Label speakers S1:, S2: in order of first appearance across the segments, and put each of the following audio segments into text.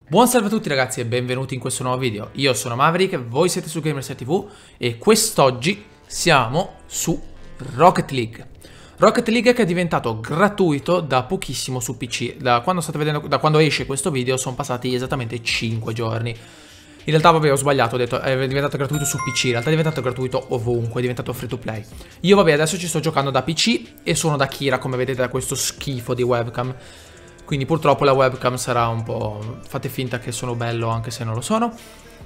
S1: Buon salve a tutti ragazzi e benvenuti in questo nuovo video. Io sono Maverick, voi siete su Gamerset TV e quest'oggi siamo su Rocket League. Rocket League che è diventato gratuito da pochissimo su PC. Da quando esce questo video sono passati esattamente 5 giorni. In realtà vabbè ho sbagliato, ho detto è diventato gratuito su PC, in realtà è diventato gratuito ovunque, è diventato free to play. Io vabbè adesso ci sto giocando da PC e sono da Kira come vedete da questo schifo di webcam. Quindi purtroppo la webcam sarà un po'... fate finta che sono bello anche se non lo sono.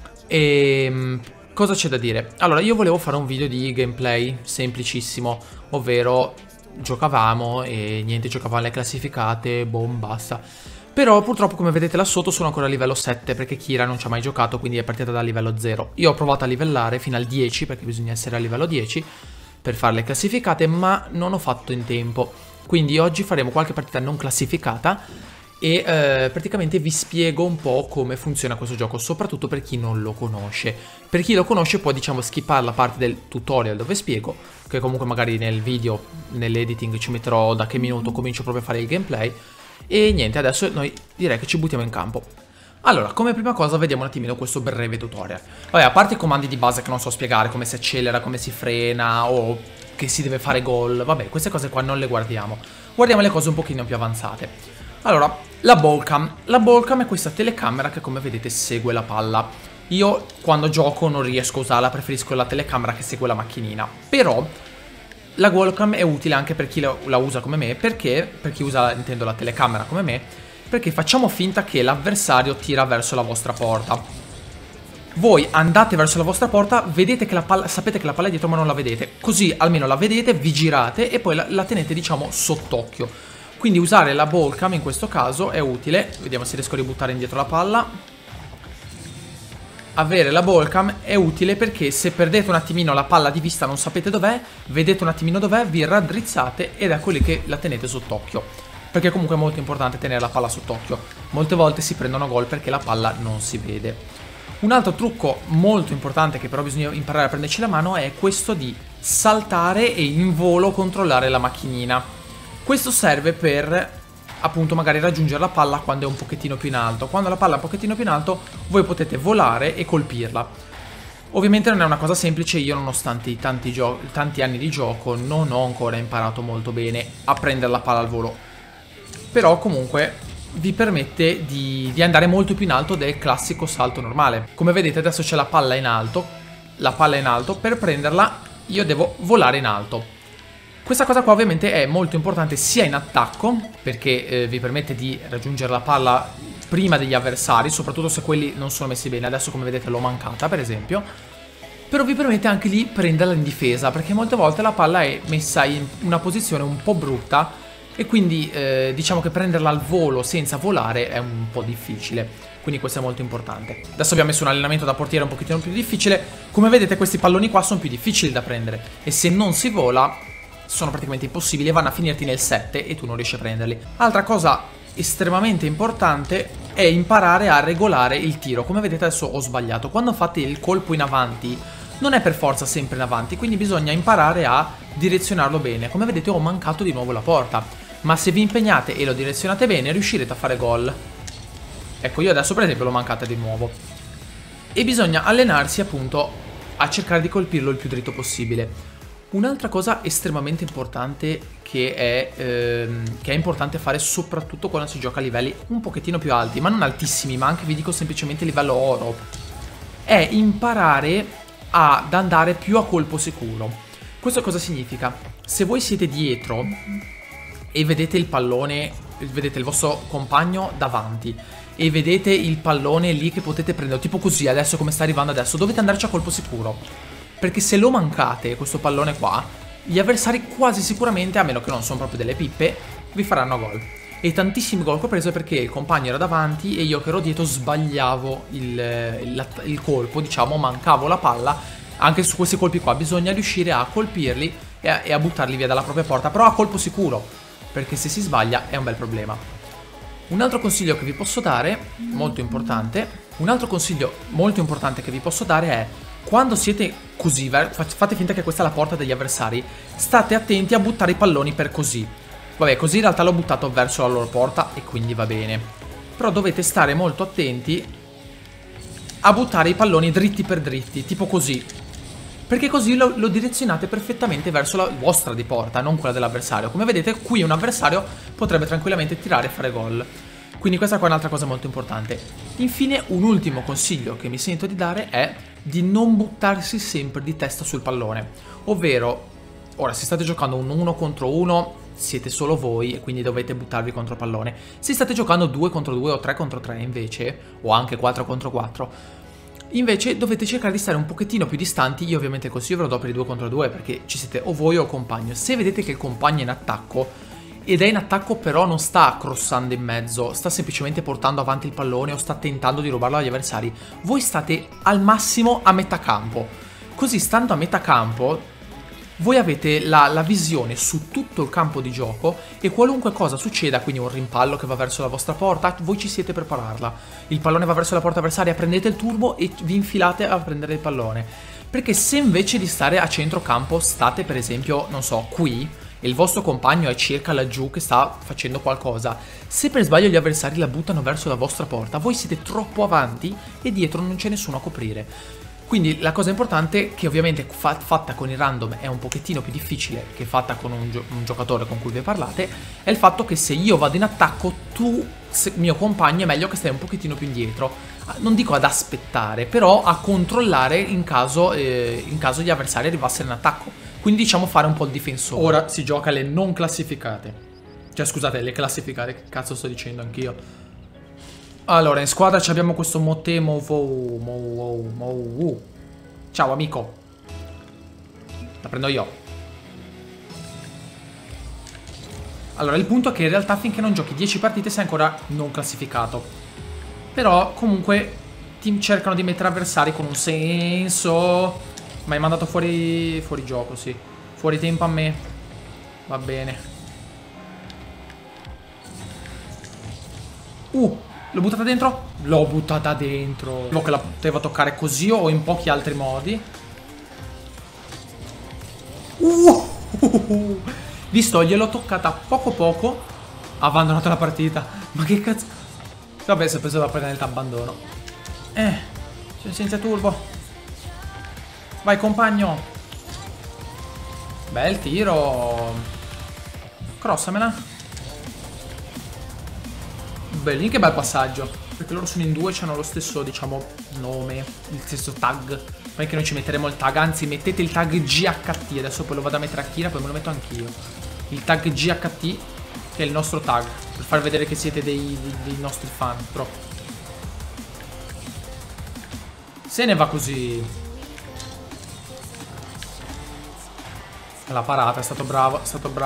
S1: E cosa c'è da dire? Allora io volevo fare un video di gameplay semplicissimo, ovvero giocavamo e niente, giocavamo alle classificate, boom, basta. Però purtroppo come vedete là sotto sono ancora a livello 7 perché Kira non ci ha mai giocato, quindi è partita da livello 0. Io ho provato a livellare fino al 10 perché bisogna essere a livello 10 per fare le classificate, ma non ho fatto in tempo. Quindi oggi faremo qualche partita non classificata e praticamente vi spiego un po' come funziona questo gioco, soprattutto per chi non lo conosce. Per chi lo conosce può diciamo skippare la parte del tutorial dove spiego, che comunque magari nel video, nell'editing ci metterò da che minuto comincio proprio a fare il gameplay. E niente, adesso noi direi che ci buttiamo in campo. Allora, come prima cosa vediamo un attimino questo breve tutorial. Vabbè, a parte i comandi di base che non so spiegare, come si accelera, come si frena o che si deve fare gol, vabbè, queste cose qua non le guardiamo. Guardiamo le cose un pochino più avanzate. Allora, la ball cam. La ball cam è questa telecamera che come vedete segue la palla. Io quando gioco non riesco a usarla, preferisco la telecamera che segue la macchinina. Però la wallcam è utile anche per chi la usa come me, perché, per chi usa, intendo, la telecamera come me, perché facciamo finta che l'avversario tira verso la vostra porta. Voi andate verso la vostra porta, vedete che la palla, sapete che la palla è dietro ma non la vedete, così almeno la vedete, vi girate e poi la tenete diciamo sott'occhio. Quindi usare la ballcam in questo caso è utile, vediamo se riesco a ributtare indietro la palla. Avere la ballcam è utile perché se perdete un attimino la palla di vista, non sapete dov'è, vedete un attimino dov'è, vi raddrizzate ed ecco lì che la tenete sott'occhio. Perché comunque è molto importante tenere la palla sott'occhio. Molte volte si prendono gol perché la palla non si vede. Un altro trucco molto importante che però bisogna imparare a prenderci la mano è questo di saltare e in volo controllare la macchinina. Questo serve per appunto magari raggiungere la palla quando è un pochettino più in alto. Quando la palla è un pochettino più in alto voi potete volare e colpirla. Ovviamente non è una cosa semplice, io nonostante i tanti anni di gioco non ho ancora imparato molto bene a prendere la palla al volo. Però comunque vi permette di andare molto più in alto del classico salto normale. Come vedete adesso c'è la palla in alto, per prenderla io devo volare in alto. Questa cosa qua ovviamente è molto importante sia in attacco, perché vi permette di raggiungere la palla prima degli avversari, soprattutto se quelli non sono messi bene. Adesso come vedete l'ho mancata per esempio. Però vi permette anche di prenderla in difesa, perché molte volte la palla è messa in una posizione un po' brutta e quindi diciamo che prenderla al volo senza volare è un po' difficile. Quindi questo è molto importante. Adesso abbiamo messo un allenamento da portiere un pochettino più difficile. Come vedete questi palloni qua sono più difficili da prendere e se non si vola sono praticamente impossibili e vanno a finirti nel 7 e tu non riesci a prenderli. Altra cosa estremamente importante è imparare a regolare il tiro. Come vedete adesso ho sbagliato. Quando fate il colpo in avanti non è per forza sempre in avanti, quindi bisogna imparare a direzionarlo bene. Come vedete ho mancato di nuovo la porta. Ma se vi impegnate e lo direzionate bene riuscirete a fare gol. Ecco, io adesso per esempio l'ho mancata di nuovo. E bisogna allenarsi appunto a cercare di colpirlo il più dritto possibile. Un'altra cosa estremamente importante che è importante fare soprattutto quando si gioca a livelli un pochettino più alti, ma non altissimi, ma anche vi dico semplicemente livello oro, è imparare ad andare più a colpo sicuro. Questo cosa significa? Se voi siete dietro e vedete il pallone, vedete il vostro compagno davanti e vedete il pallone lì che potete prendere, tipo così adesso come sta arrivando adesso, dovete andarci a colpo sicuro, perché se lo mancate questo pallone qua, gli avversari quasi sicuramente, a meno che non sono proprio delle pippe, vi faranno gol. E tantissimi gol che ho preso perché il compagno era davanti e io che ero dietro sbagliavo il colpo, diciamo, mancavo la palla. Anche su questi colpi qua bisogna riuscire a colpirli e a buttarli via dalla propria porta, però a colpo sicuro, perché se si sbaglia è un bel problema. Un altro consiglio che vi posso dare, molto importante, che vi posso dare è quando siete così, fate finta che questa è la porta degli avversari, state attenti a buttare i palloni per così. Vabbè, così in realtà l'ho buttato verso la loro porta e quindi va bene. Però dovete stare molto attenti a buttare i palloni dritti per dritti, tipo così. Perché così lo direzionate perfettamente verso la vostra di porta, non quella dell'avversario. Come vedete, qui un avversario potrebbe tranquillamente tirare e fare gol. Quindi questa qua è un'altra cosa molto importante. Infine, un ultimo consiglio che mi sento di dare è di non buttarsi sempre di testa sul pallone. Ovvero, ora se state giocando un 1 contro 1, siete solo voi e quindi dovete buttarvi contro il pallone. Se state giocando 2 contro 2 o 3 contro 3 invece, o anche 4 contro 4, invece dovete cercare di stare un pochettino più distanti. Io ovviamente consiglio ve lo do per i 2 contro 2 perché ci siete o voi o il compagno. Se vedete che il compagno è in attacco, ed è in attacco però non sta crossando in mezzo, sta semplicemente portando avanti il pallone o sta tentando di rubarlo agli avversari, voi state al massimo a metà campo. Così, stando a metà campo, voi avete la visione su tutto il campo di gioco e qualunque cosa succeda, quindi un rimpallo che va verso la vostra porta, voi ci siete per pararla. Il pallone va verso la porta avversaria, prendete il turbo e vi infilate a prendere il pallone. Perché se invece di stare a centrocampo state per esempio, non so, qui, e il vostro compagno è circa laggiù che sta facendo qualcosa, se per sbaglio gli avversari la buttano verso la vostra porta, voi siete troppo avanti e dietro non c'è nessuno a coprire. Quindi la cosa importante, che ovviamente fatta con il random è un pochettino più difficile che fatta con un giocatore con cui vi parlate, è il fatto che se io vado in attacco, tu, mio compagno, è meglio che stai un pochettino più indietro. Non dico ad aspettare, però a controllare in caso gli avversari arrivassero in attacco. Quindi diciamo fare un po' il difensore. Ora si gioca le non classificate. Cioè scusate, le classificate, che cazzo sto dicendo anch'io. Allora, in squadra abbiamo questo Mote Mou. Ciao amico. La prendo io. Allora, il punto è che in realtà finché non giochi 10 partite sei ancora non classificato. Però comunque team cercano di mettere avversari con un senso. Ma hai mandato fuori gioco, sì. Fuori tempo a me. Va bene. L'ho buttata dentro? L'ho buttata dentro. Sapevo che la potevo toccare così o in pochi altri modi. Visto, gliel'ho toccata poco. Ha abbandonato la partita. Ma che cazzo. Vabbè, se penso da prendere il abbandono. Senza turbo. Vai compagno. Bel tiro. Crossamela. Bellin, che bel passaggio. Perché loro sono in due, hanno lo stesso, diciamo, nome, il stesso tag. Poi che noi ci metteremo il tag, anzi mettete il tag GHT. Adesso poi lo vado a mettere a Kira, poi me lo metto anch'io. Il tag GHT, che è il nostro tag, per far vedere che siete dei nostri fan. Troppo. Se ne va così. La parata, è stato bravo,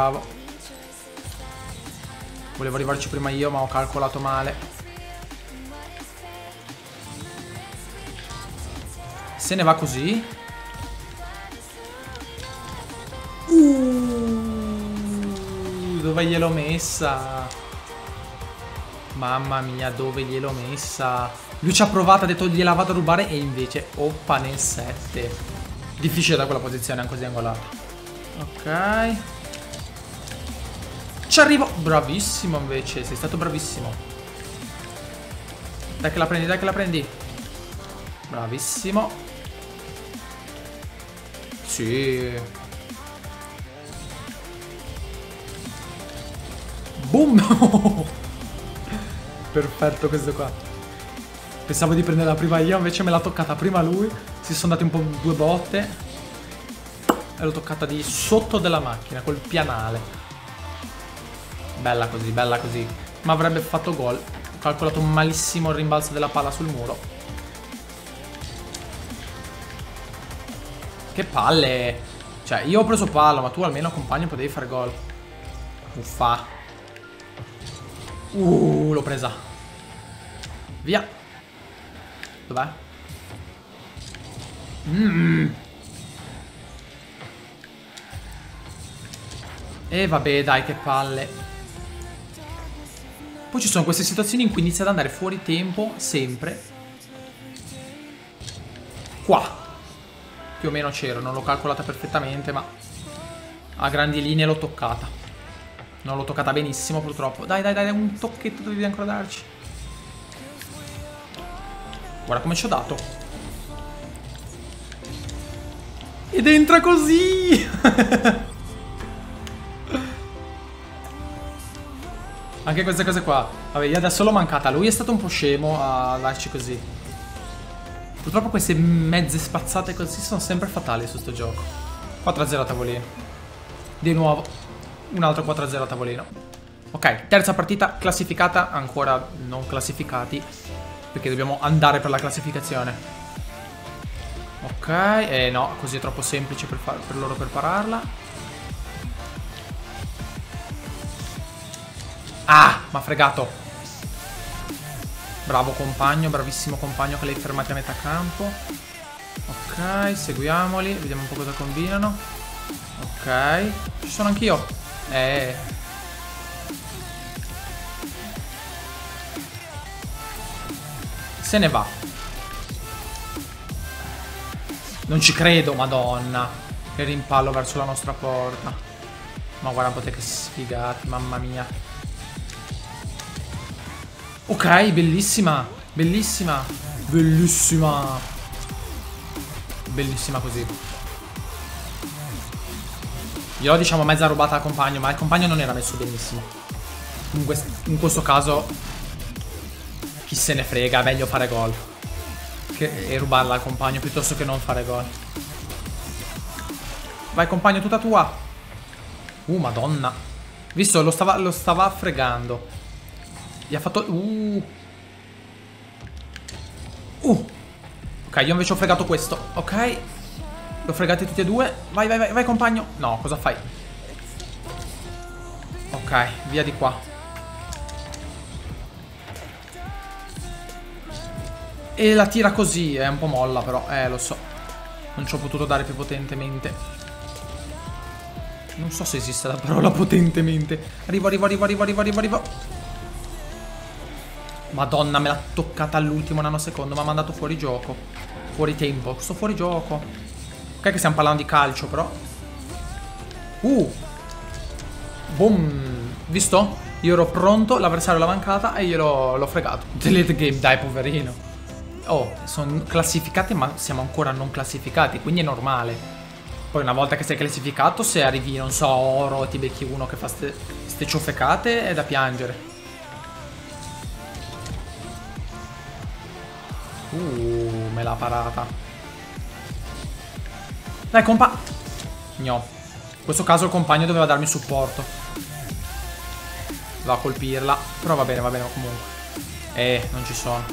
S1: Volevo arrivarci prima io, ma ho calcolato male. Se ne va così. Dove gliel'ho messa? Mamma mia, dove gliel'ho messa? Lui ci ha provato, ha detto gliela vado a rubare e invece oppa nel 7. Difficile da quella posizione, così angolata. Ok. Ci arrivo. Bravissimo invece. Sei stato bravissimo. Dai che la prendi, dai che la prendi. Bravissimo. Sì. Boom. Perfetto questo qua. Pensavo di prendere la prima io, invece me l'ha toccata prima lui. Si sono dati un po' due botte. E l'ho toccata di sotto della macchina, col pianale. Bella così, bella così. Ma avrebbe fatto gol. Ho calcolato malissimo il rimbalzo della palla sul muro. Che palle. Cioè, io ho preso palla, ma tu almeno compagno potevi fare gol. Uffa. L'ho presa. Via. Dov'è? E vabbè, dai, che palle. Poi ci sono queste situazioni in cui inizia ad andare fuori tempo, sempre. Qua. Più o meno c'ero, non l'ho calcolata perfettamente, ma a grandi linee l'ho toccata. Non l'ho toccata benissimo, purtroppo. Dai, un tocchetto devi ancora darci. Guarda come ci ho dato. Ed entra così. Anche queste cose qua. Vabbè, io adesso l'ho mancata. Lui è stato un po' scemo a darci così. Purtroppo queste mezze spazzate così sono sempre fatali su sto gioco. 4-0 a tavolino. Di nuovo un altro 4-0 a tavolino. Ok, terza partita classificata. Ancora non classificati, perché dobbiamo andare per la classificazione. Ok, no, così è troppo semplice per loro per pararla. Ah, m'ha fregato. Bravo compagno, bravissimo compagno che li hai fermati a metà campo. Ok, seguiamoli, vediamo un po' cosa combinano. Ok, ci sono anch'io. Se ne va. Non ci credo, madonna. Che rimpallo verso la nostra porta. Ma guarda un po' te che sfigati, mamma mia. Ok, bellissima. Bellissima. Bellissima. Bellissima così. Io diciamo mezza rubata al compagno, ma il compagno non era messo benissimo. Comunque in questo caso chi se ne frega, è meglio fare gol e rubarla al compagno piuttosto che non fare gol. Vai compagno, tutta tua. Madonna. Visto, lo stava fregando. Gli ha fatto... Ok, io invece ho fregato questo. Ok. L'ho fregati tutti e due. Vai, vai, vai, vai compagno. No, cosa fai? Ok, via di qua. E la tira così, è un po' molla però. Lo so. Non ci ho potuto dare più potentemente. Non so se esiste la parola potentemente. Arrivo. Madonna, me l'ha toccata all'ultimo nanosecondo. Mi ha mandato fuori gioco. Fuori tempo. Sto fuori gioco. Ok che stiamo parlando di calcio però. Boom. Visto? Io ero pronto, l'avversario l'ha mancata e io l'ho fregato. Delete game, dai poverino. Oh, sono classificati ma siamo ancora non classificati, quindi è normale. Poi una volta che sei classificato, se arrivi, non so, oro, ti becchi uno che fa ste ciofecate, è da piangere. Me l'ha parata. Dai, compa. No. In questo caso il compagno doveva darmi supporto. Va a colpirla. Però va bene comunque. Non ci sono.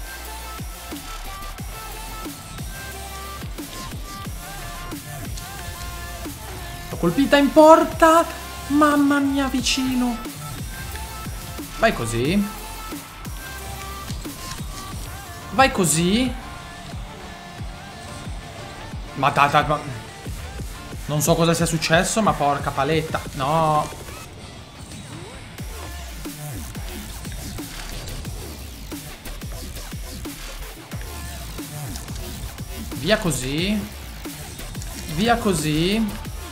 S1: L'ho colpita in porta. Mamma mia, vicino. Vai così. Vai così. Ma non so cosa sia successo, ma porca paletta. No. Via così. Via così.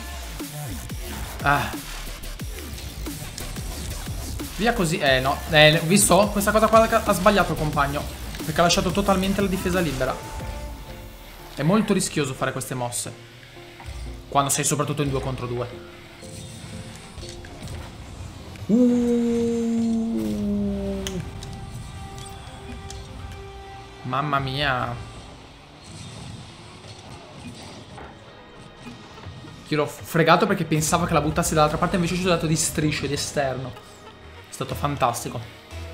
S1: Via così. No. Visto? Questa cosa qua ha sbagliato il compagno, perché ha lasciato totalmente la difesa libera. È molto rischioso fare queste mosse quando sei soprattutto in 2 contro 2. Mamma mia. Io l'ho fregato perché pensavo che la buttassi dall'altra parte, invece ci ho dato di strisce di esterno. È stato fantastico.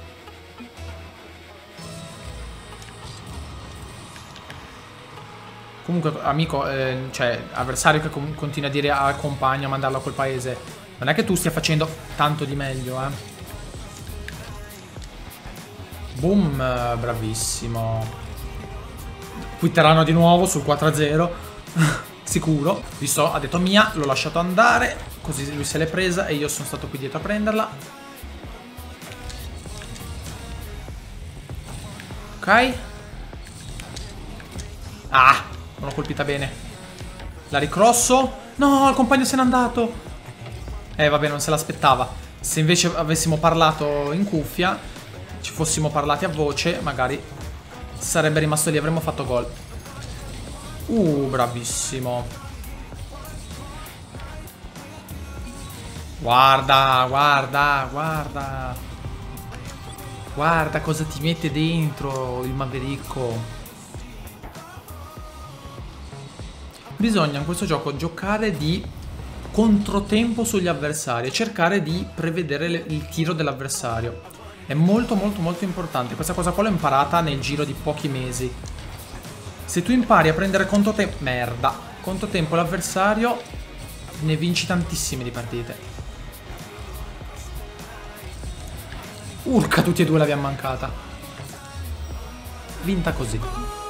S1: Comunque, amico, cioè, avversario che continua a dire al compagno a mandarlo a quel paese, non è che tu stia facendo tanto di meglio, Boom, bravissimo. Quitteranno di nuovo sul 4-0. Sicuro. Visto, ha detto mia, l'ho lasciato andare, così lui se l'è presa e io sono stato qui dietro a prenderla. Ok. Non l'ho colpita bene. La ricrosso. No, il compagno se n'è andato. Vabbè, non se l'aspettava. Se invece avessimo parlato in cuffia, ci fossimo parlati a voce, magari sarebbe rimasto lì, avremmo fatto gol. Bravissimo. Guarda, guarda, guarda. Guarda cosa ti mette dentro il Mavericco. Bisogna in questo gioco giocare di controtempo sugli avversari e cercare di prevedere il tiro dell'avversario. È molto molto molto importante. Questa cosa qua l'ho imparata nel giro di pochi mesi. Se tu impari a prendere controtempo... Merda. Controtempo l'avversario, ne vinci tantissime di partite. Urca, tutti e due l'abbiamo mancata. Vinta così.